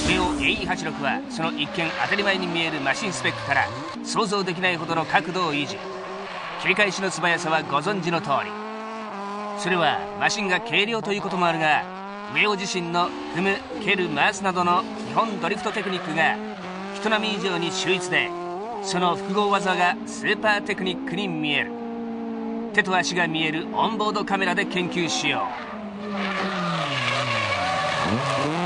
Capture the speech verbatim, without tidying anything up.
ウェオ エーイーはちじゅうろく はその一見当たり前に見えるマシンスペックから想像できないほどの角度を維持。切り返しの素早さはご存知の通り。それはマシンが軽量ということもあるが、ウェオ自身の踏む、蹴る、回すなどの基本ドリフトテクニックが人並み以上に秀逸で、その複合技がスーパーテクニックに見える。手と足が見えるオンボードカメラで研究しよう。